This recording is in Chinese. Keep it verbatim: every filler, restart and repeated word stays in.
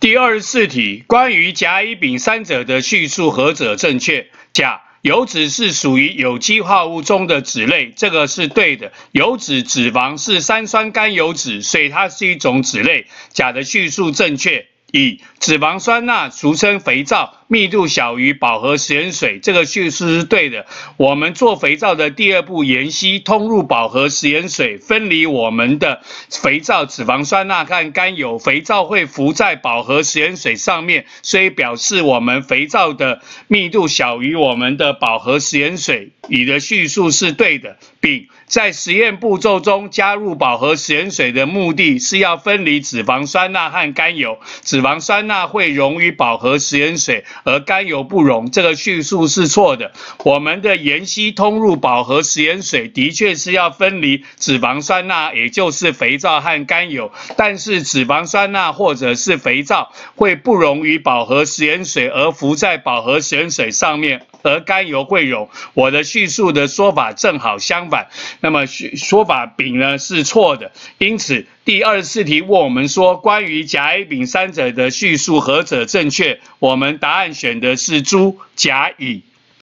第二十四题，关于甲、乙、丙三者的叙述何者正确？甲，油脂是属于有机化物中的脂类，这个是对的。油脂、脂肪是三酸甘油脂，所以它是一种脂类。甲的叙述正确。乙，脂肪酸钠俗称肥皂，密度小于饱和食盐水，这个叙述是对的。我们做肥皂的第二步研析通入饱和食盐水，分离我们的肥皂、脂肪酸钠和甘油，肥皂会浮在饱和食盐水上面，所以表示我们肥皂的密度小于我们的饱和食盐水。乙的叙述是对的。丙，在实验步骤中加入饱和食盐水的目的是要分离脂肪酸钠和甘油，脂肪酸钠会溶于饱和食盐水，而甘油不溶，这个叙述是错的。我们的盐析通入饱和食盐水的确是要分离脂肪酸钠，也就是肥皂和甘油，但是脂肪酸钠或者是肥皂会不溶于饱和食盐水，而浮在饱和食盐水上面，而甘油会溶。我的叙述的说法正好相反，那么说法丙呢是错的。因此第二十四题问我们说，关于甲、乙、丙三者的叙述何者正确？我们答案选的是猪、甲、乙。